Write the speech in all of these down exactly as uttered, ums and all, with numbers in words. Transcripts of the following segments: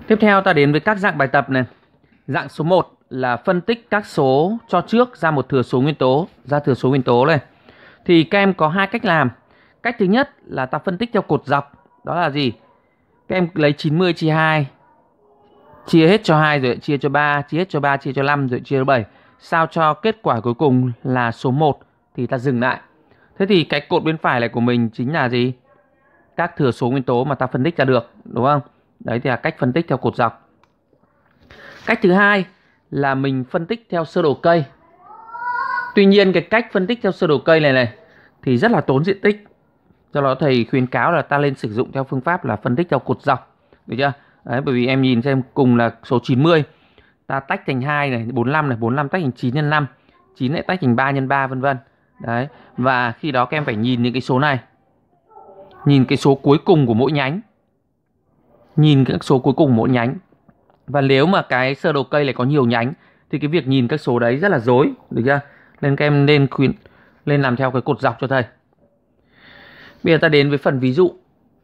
Tiếp theo ta đến với các dạng bài tập này. Dạng số một là phân tích các số cho trước ra một thừa số nguyên tố, ra thừa số nguyên tố này. Thì các em có hai cách làm. Cách thứ nhất là ta phân tích theo cột dọc. Đó là gì? Các em lấy chín mươi chia hai, chia hết cho hai rồi chia cho ba, chia hết cho ba, chia cho năm rồi chia cho bảy. Sao cho kết quả cuối cùng là số một thì ta dừng lại. Thế thì cái cột bên phải này của mình chính là gì? Các thừa số nguyên tố mà ta phân tích ra được, đúng không? Đấy thì là cách phân tích theo cột dọc. Cách thứ hai là mình phân tích theo sơ đồ cây. Tuy nhiên cái cách phân tích theo sơ đồ cây này này thì rất là tốn diện tích. Do đó thầy khuyến cáo là ta nên sử dụng theo phương pháp là phân tích theo cột dọc. Được chưa? Đấy, bởi vì em nhìn xem cùng là số chín mươi. Ta tách thành hai này, bốn mươi lăm này, bốn mươi lăm tách thành chín nhân năm, chín lại tách thành ba nhân ba vân vân. Đấy, và khi đó các em phải nhìn những cái số này. Nhìn cái số cuối cùng của mỗi nhánh. Nhìn các số cuối cùng của mỗi nhánh. Và nếu mà cái sơ đồ cây này có nhiều nhánh thì cái việc nhìn các số đấy rất là rối, được chưa? Nên các em nên khuyến lên làm theo cái cột dọc cho thầy. Bây giờ ta đến với phần ví dụ.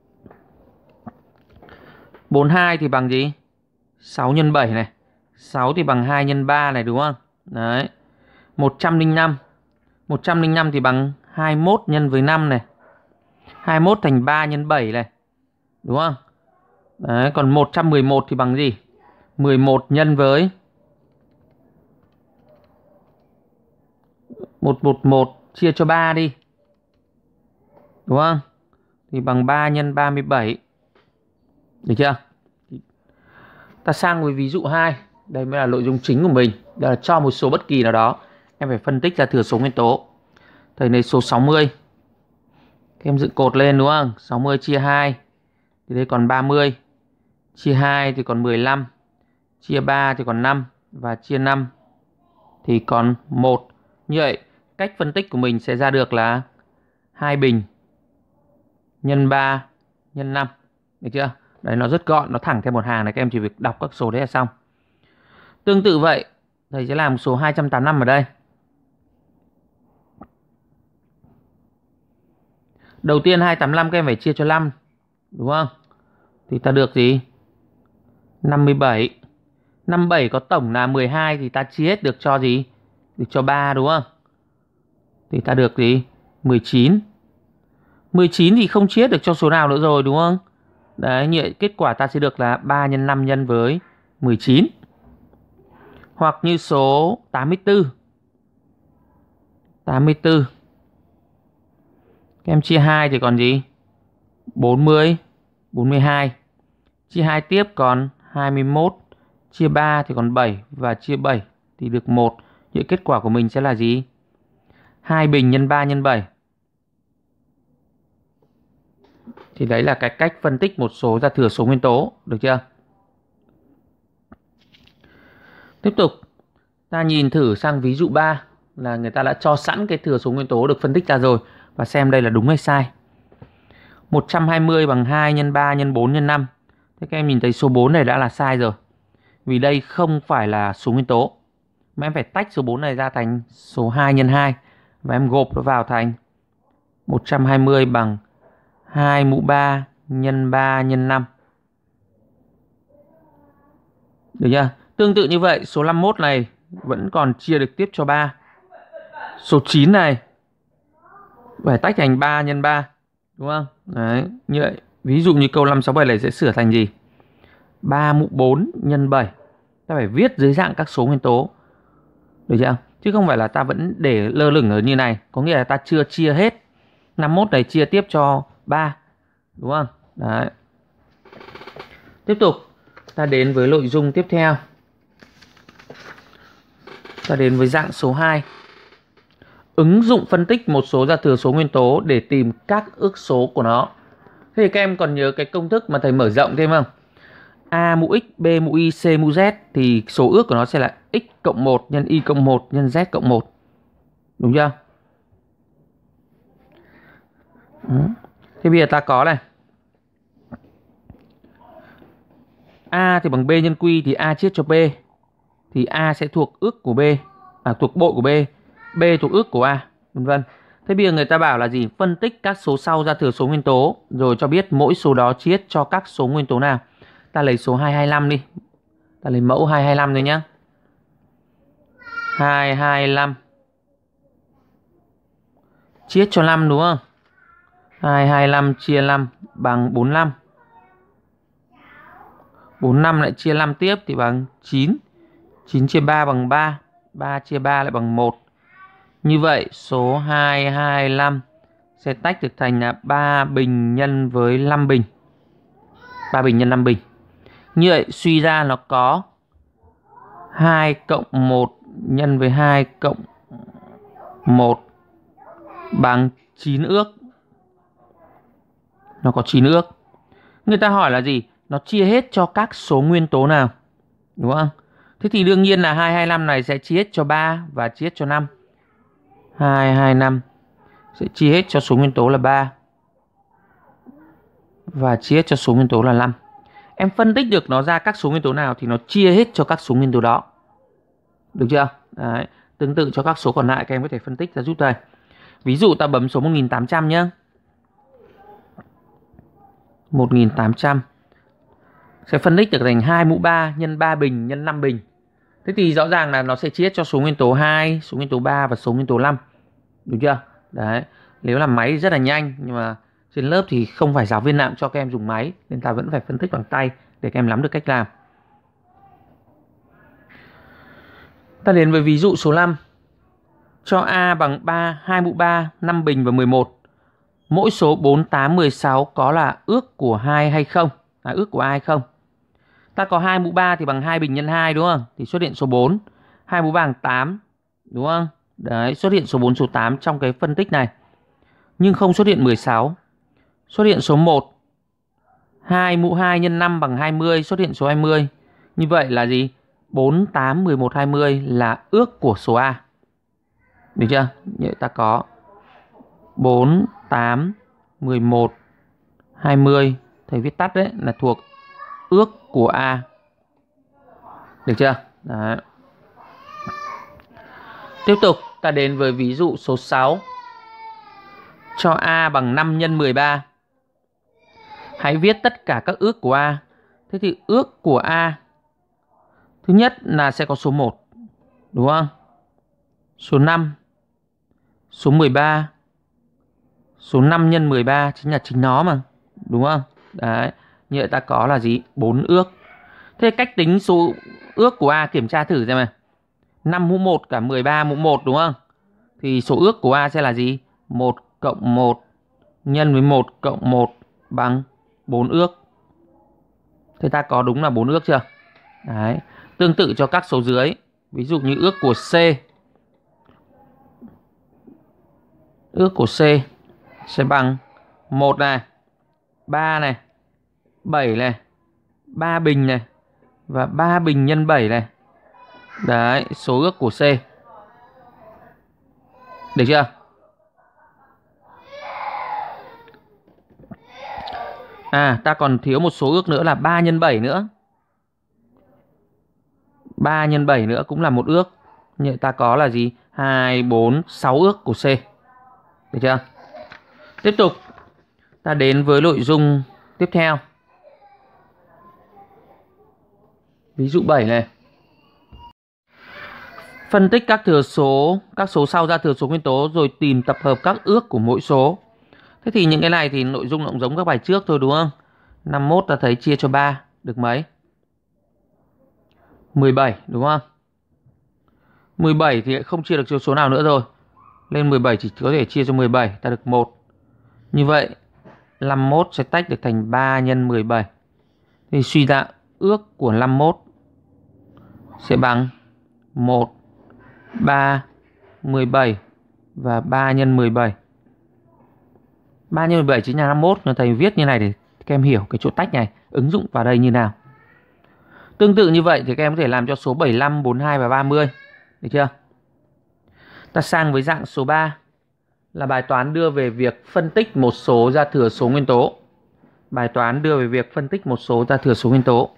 bốn mươi hai thì bằng gì? sáu nhân bảy này. sáu thì bằng hai nhân ba này, đúng không? Đấy. một trăm lẻ năm. một trăm lẻ năm thì bằng hai mươi mốt nhân với năm này. hai mươi mốt thành ba nhân bảy này. Đúng không? Đấy, còn một trăm mười một thì bằng gì? mười một nhân với một trăm mười một chia cho ba đi. Đúng không? Thì bằng ba nhân ba mươi bảy. Được chưa? Ta sang với ví dụ hai. Đây mới là nội dung chính của mình. Đây là cho một số bất kỳ nào đó em phải phân tích ra thừa số nguyên tố. Thầy lấy số sáu mươi. Các em dựng cột lên, đúng không? sáu mươi chia hai thì đây còn ba mươi. Chia hai thì còn mười lăm. Chia ba thì còn năm. Và chia năm thì còn một. Như vậy cách phân tích của mình sẽ ra được là hai bình nhân ba nhân năm. Được chưa? Đấy, nó rất gọn, nó thẳng theo một hàng này. Các em chỉ việc đọc các số đấy là xong. Tương tự vậy, thầy sẽ làm số hai trăm tám mươi lăm ở đây. Đầu tiên hai trăm tám mươi lăm các em phải chia cho năm, đúng không? Thì ta được gì? năm mươi bảy. năm mươi bảy có tổng là mười hai thì ta chia hết được cho gì? Được cho ba, đúng không? Thì ta được gì? mười chín. mười chín thì không chia hết được cho số nào nữa rồi, đúng không? Đấy, như vậy kết quả ta sẽ được là ba nhân năm nhân với mười chín. Hoặc như số tám mươi tư. tám mươi tư. Các em chia hai thì còn gì? bốn mươi. bốn mươi hai. Chia hai tiếp còn hai mươi mốt. Chia ba thì còn bảy. Và chia bảy thì được một. Vậy kết quả của mình sẽ là gì? hai bình nhân ba nhân bảy. Thì đấy là cái cách phân tích một số ra thừa số nguyên tố. Được chưa? Tiếp tục, ta nhìn thử sang ví dụ ba. Là người ta đã cho sẵn cái thừa số nguyên tố được phân tích ra rồi. Và xem đây là đúng hay sai. một trăm hai mươi bằng hai nhân ba nhân bốn nhân năm. Thế các em nhìn thấy số bốn này đã là sai rồi. Vì đây không phải là số nguyên tố. Mà em phải tách số bốn này ra thành số hai nhân hai. Và em gộp nó vào thành một trăm hai mươi bằng hai mũ ba nhân ba nhân năm. Được chưa? Tương tự như vậy, số năm mươi mốt này vẫn còn chia được tiếp cho ba. Số chín này phải tách thành ba nhân ba. Đúng không? Đấy, như vậy. Ví dụ như câu năm sáu bảy này sẽ sửa thành gì? ba mũ bốn nhân bảy. Ta phải viết dưới dạng các số nguyên tố. Được chưa? Chứ không phải là ta vẫn để lơ lửng ở như này. Có nghĩa là ta chưa chia hết. năm mươi mốt này chia tiếp cho ba. Đúng không? Đấy. Tiếp tục, ta đến với nội dung tiếp theo. Ta đến với dạng số hai. Ứng dụng phân tích một số ra thừa số nguyên tố để tìm các ước số của nó. Thế thì các em còn nhớ cái công thức mà thầy mở rộng thêm không? A mũ x, B mũ y, C mũ z thì số ước của nó sẽ là x cộng một nhân y cộng một nhân z cộng một. Đúng chưa? Thế bây giờ ta có này. A thì bằng B nhân Q thì A chia cho B. Thì A sẽ thuộc ước của B. À, thuộc bội của B. B thuộc ước của A, vân vân. Thế bây giờ người ta bảo là gì? Phân tích các số sau ra thừa số nguyên tố rồi cho biết mỗi số đó chia cho các số nguyên tố nào. Ta lấy số hai trăm hai mươi lăm đi. Ta lấy mẫu hai trăm hai mươi lăm thôi nhá. hai trăm hai mươi lăm chia cho năm đúng không? hai trăm hai mươi lăm chia năm bằng bốn mươi lăm. bốn mươi lăm lại chia năm tiếp thì bằng chín. chín chia ba bằng ba. ba chia ba lại bằng một. Như vậy số hai trăm hai mươi lăm sẽ tách được thành là ba bình nhân với năm bình. ba bình nhân năm bình. Như vậy suy ra nó có hai cộng một nhân với hai cộng một bằng chín ước. Nó có chín ước. Người ta hỏi là gì? Nó chia hết cho các số nguyên tố nào? Đúng không? Thế thì đương nhiên là hai trăm hai mươi lăm này sẽ chia hết cho ba và chia hết cho năm. hai trăm hai mươi lăm sẽ chia hết cho số nguyên tố là ba và chia hết cho số nguyên tố là năm. Em phân tích được nó ra các số nguyên tố nào thì nó chia hết cho các số nguyên tố đó. Được chưa? Đấy. Tương tự cho các số còn lại các em có thể phân tích ra giúp thầy. Ví dụ ta bấm số một nghìn tám trăm nhé. một nghìn tám trăm sẽ phân tích được thành hai mũ ba nhân ba bình nhân năm bình. Thế thì rõ ràng là nó sẽ chia hết cho số nguyên tố hai, số nguyên tố ba và số nguyên tố năm. Đúng chưa? Đấy. Nếu làm máy thì rất là nhanh, nhưng mà trên lớp thì không phải giáo viên nào cho các em dùng máy, nên ta vẫn phải phân tích bằng tay để các em nắm được cách làm. Ta đến với ví dụ số năm. Cho A bằng ba, hai mũ ba, năm bình và mười một. Mỗi số bốn, tám, mười sáu có là ước của hai hay không? À, ước của A hay không? Ta có hai mũ ba thì bằng hai bình nhân hai đúng không? Thì xuất hiện số bốn. hai mũ ba bằng tám đúng không? Đấy, xuất hiện số bốn, số tám trong cái phân tích này. Nhưng không xuất hiện mười sáu. Xuất hiện số một. hai mũ hai nhân năm bằng hai mươi, xuất hiện số hai mươi. Như vậy là gì? bốn, tám, mười một, hai mươi là ước của số A. Được chưa? Như vậy ta có bốn, tám, mười một, hai mươi. Thầy viết tắt đấy là thuộc ước của A. Được chưa? Đấy. Tiếp tục ta đến với ví dụ số sáu. Cho A bằng năm nhân mười ba. Hãy viết tất cả các ước của A. Thế thì ước của A thứ nhất là sẽ có số một. Đúng không? Số năm. Số mười ba. Số năm nhân mười ba chính là chính nó mà. Đúng không? Đấy. Như vậy ta có là gì? bốn ước. Thế cách tính số ước của A kiểm tra thử xem nào. năm mũ một cả mười ba mũ một đúng không? Thì số ước của A sẽ là gì? một cộng một nhân với một cộng một bằng bốn ước. Thế ta có đúng là bốn ước chưa? Đấy. Tương tự cho các số dưới. Ví dụ như ước của C. Ước của C sẽ bằng một này, ba này, bảy này, ba bình này và ba bình nhân bảy này. Đấy, số ước của C. Được chưa? À, ta còn thiếu một số ước nữa là ba nhân bảy nữa. ba nhân bảy nữa cũng là một ước. Như ta có là gì? hai, bốn, sáu ước của C. Được chưa? Tiếp tục, ta đến với nội dung tiếp theo. Ví dụ bảy này. Phân tích các thừa số, các số sau ra thừa số nguyên tố rồi tìm tập hợp các ước của mỗi số. Thế thì những cái này thì nội dung cũng giống các bài trước thôi đúng không? năm mươi mốt ta thấy chia cho ba được mấy? mười bảy đúng không? mười bảy thì không chia được cho số nào nữa rồi. Lên mười bảy chỉ có thể chia cho mười bảy, ta được một. Như vậy năm mươi mốt sẽ tách được thành ba nhân mười bảy. Thì suy ra ước của năm mươi mốt sẽ bằng một, ba, mười bảy và ba nhân mười bảy. ba nhân mười bảy chính là năm mươi mốt, nhưng thầy viết như này để các em hiểu cái chỗ tách này ứng dụng vào đây như nào. Tương tự như vậy thì các em có thể làm cho số bảy mươi lăm, bốn mươi hai và ba mươi. Được chưa? Ta sang với dạng số ba là bài toán đưa về việc phân tích một số ra thừa số nguyên tố. Bài toán đưa về việc phân tích một số ra thừa số nguyên tố.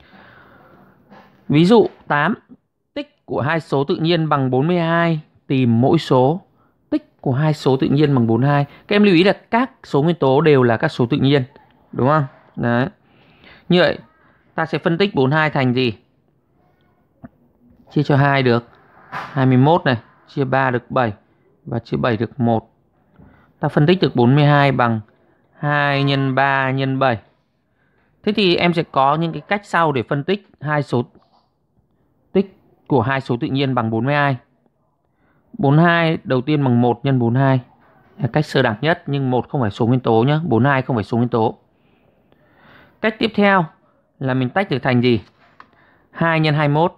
Ví dụ tám. Tích của hai số tự nhiên bằng bốn mươi hai. Tìm mỗi số. Tích của hai số tự nhiên bằng bốn mươi hai. Các em lưu ý là các số nguyên tố đều là các số tự nhiên. Đúng không? Đấy. Như vậy ta sẽ phân tích bốn mươi hai thành gì? Chia cho hai được hai mươi mốt này, chia ba được bảy và chia bảy được một. Ta phân tích được bốn mươi hai bằng hai nhân ba nhân bảy. Thế thì em sẽ có những cái cách sau để phân tích hai số tích của hai số tự nhiên bằng bốn mươi hai. bốn mươi hai đầu tiên bằng một nhân bốn mươi hai. Là cách sơ đẳng nhất, nhưng một không phải số nguyên tố nhé, bốn mươi hai không phải số nguyên tố. Cách tiếp theo là mình tách được thành gì? hai nhân hai mươi mốt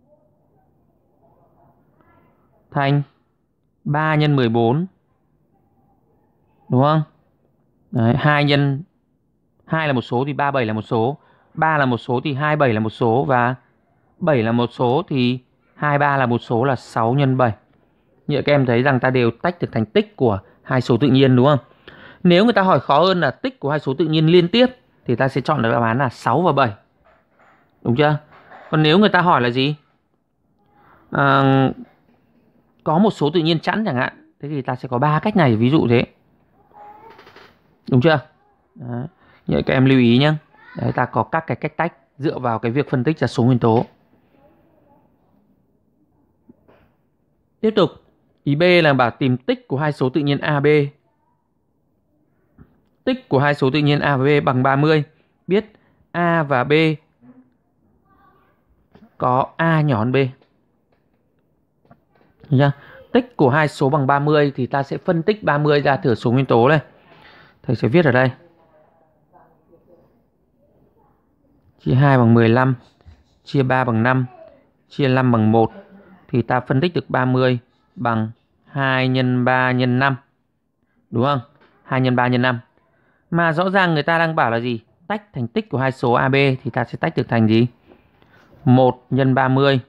thành ba nhân mười bốn. Đúng không? Đấy, hai nhân hai là một số thì ba mươi bảy là một số, ba là một số thì hai mươi bảy là một số, và bảy là một số thì hai mươi ba là một số, là sáu nhân bảy. Như vậy các em thấy rằng ta đều tách được thành tích của hai số tự nhiên, đúng không? Nếu người ta hỏi khó hơn là tích của hai số tự nhiên liên tiếp thì ta sẽ chọn được đáp án là sáu và bảy. Đúng chưa? Còn nếu người ta hỏi là gì? À, có một số tự nhiên chẵn chẳng hạn, thế thì ta sẽ có ba cách này, ví dụ thế. Đúng chưa? Đấy. Như vậy các em lưu ý nhé. Đấy, ta có các cái cách tách dựa vào cái việc phân tích ra số nguyên tố. Tiếp tục, ý B là bảo tìm tích của hai số tự nhiên A, B. Tích của hai số tự nhiên A và B bằng ba mươi. Biết A và B có A nhỏ hơn B. Được chưa? Tích của hai số bằng ba mươi thì ta sẽ phân tích ba mươi ra thửa số nguyên tố này. Thầy sẽ viết ở đây. Chia hai bằng mười lăm, chia ba bằng năm, chia năm bằng một. Thì ta phân tích được ba mươi bằng hai nhân ba nhân năm. Đúng không? hai nhân ba nhân năm. Mà rõ ràng người ta đang bảo là gì? Tách thành tích của hai số a bê thì ta sẽ tách được thành gì? một nhân ba mươi,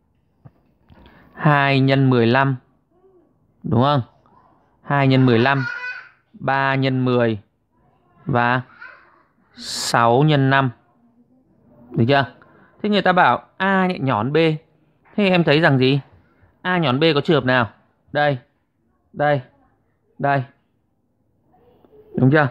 hai nhân mười lăm. Đúng không? hai nhân mười lăm, ba nhân mười và sáu nhân năm. Được chưa? Thế người ta bảo A nhỏ hơn B. Thế em thấy rằng gì? A nhỏ hơn B có trường hợp nào? Đây, đây, đây. Đúng chưa?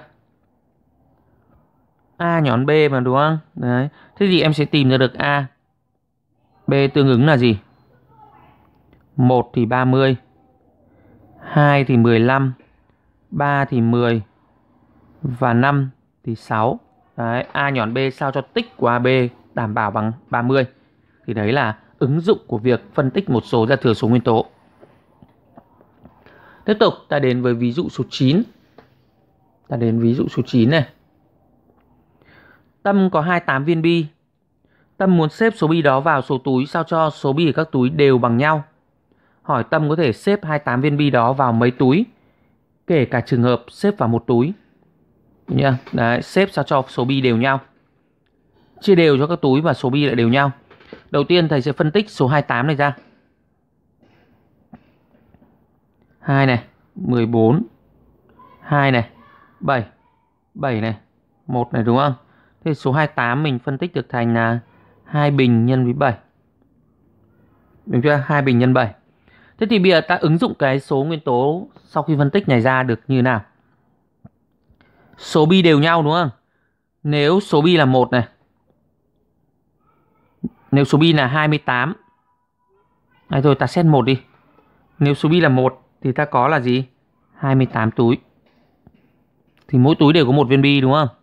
A nhỏ hơn B mà, đúng không? Đấy. Thế thì em sẽ tìm ra được A. B tương ứng là gì? một thì ba mươi, hai thì mười lăm, ba thì mười và năm thì sáu. Đấy, A nhỏ hơn B sao cho tích của a bê đảm bảo bằng ba mươi. Thì đấy là ứng dụng của việc phân tích một số ra thừa số nguyên tố. Tiếp tục ta đến với ví dụ số chín. Ta đến ví dụ số chín này. Tâm có hai mươi tám viên bi. Tâm muốn xếp số bi đó vào số túi sao cho số bi ở các túi đều bằng nhau. Hỏi Tâm có thể xếp hai mươi tám viên bi đó vào mấy túi, kể cả trường hợp xếp vào một túi. Nhá, đấy, xếp sao cho số bi đều nhau. Chia đều cho các túi và số bi lại đều nhau. Đầu tiên thầy sẽ phân tích số hai mươi tám này ra. hai này, mười bốn, hai này, bảy, bảy này, một này, đúng không? Thế số hai mươi tám mình phân tích được thành là hai bình nhân với bảy. Đúng chưa? hai bình nhân bảy. Thế thì bây giờ ta ứng dụng cái số nguyên tố sau khi phân tích này ra được như nào? Số bi đều nhau, đúng không? Nếu số bi là một này, nếu số bi là hai mươi tám. Đấy, thôi ta xét một đi. Nếu số bi là một thì ta có là gì? hai mươi tám túi. Thì mỗi túi đều có một viên bi, đúng không?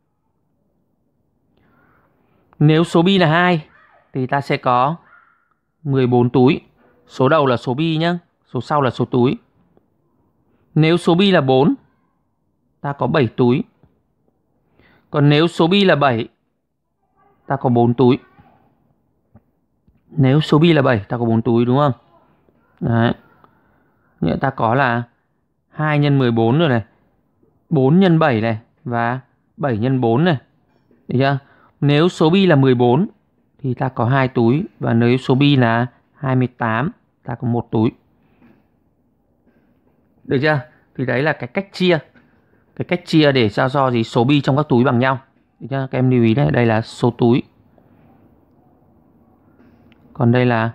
Nếu số bi là hai thì ta sẽ có mười bốn túi. Số đầu là số bi nhé, số sau là số túi. Nếu số bi là bốn, ta có bảy túi. Còn nếu số bi là bảy, ta có bốn túi. Nếu số bi là bảy, ta có bốn túi, đúng không? Đấy. Như ta có là hai nhân mười bốn rồi này, bốn nhân bảy này và bảy nhân bốn này. Được chưa? Nếu số bi là mười bốn thì ta có hai túi, và nếu số bi là hai mươi tám, ta có một túi. Được chưa? Thì đấy là cái cách chia. Cái cách chia để sao cho gì số bi trong các túi bằng nhau. Được chưa? Các em lưu ý đấy, đây là số túi. Còn đây là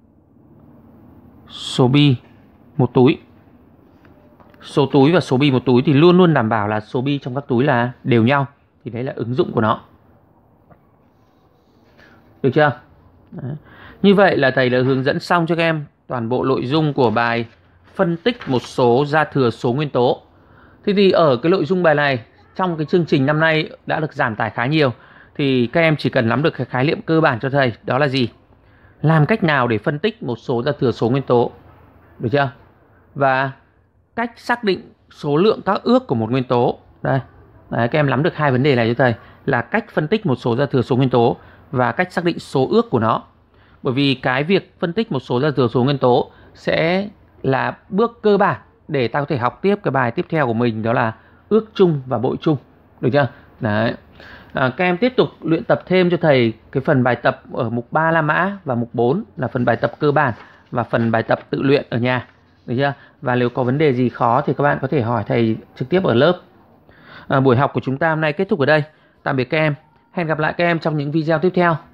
số bi một túi. Số túi và số bi một túi thì luôn luôn đảm bảo là số bi trong các túi là đều nhau. Thì đấy là ứng dụng của nó. Được chưa? Đấy. Như vậy là thầy đã hướng dẫn xong cho các em toàn bộ nội dung của bài phân tích một số gia thừa số nguyên tố. Thế thì ở cái nội dung bài này, trong cái chương trình năm nay đã được giảm tải khá nhiều, thì các em chỉ cần nắm được cái khái niệm cơ bản cho thầy, đó là gì? Làm cách nào để phân tích một số gia thừa số nguyên tố, được chưa? Và cách xác định số lượng các ước của một nguyên tố. Đây, đấy, các em nắm được hai vấn đề này cho thầy, là cách phân tích một số gia thừa số nguyên tố và cách xác định số ước của nó. Bởi vì cái việc phân tích một số gia thừa số nguyên tố sẽ là bước cơ bản để ta có thể học tiếp cái bài tiếp theo của mình, đó là ước chung và bội chung, được chưa? Đấy. À, các em tiếp tục luyện tập thêm cho thầy cái phần bài tập ở mục ba La Mã và mục bốn là phần bài tập cơ bản và phần bài tập tự luyện ở nhà, được chưa? Và nếu có vấn đề gì khó thì các bạn có thể hỏi thầy trực tiếp ở lớp. À, buổi học của chúng ta hôm nay kết thúc ở đây. Tạm biệt các em. Hẹn gặp lại các em trong những video tiếp theo.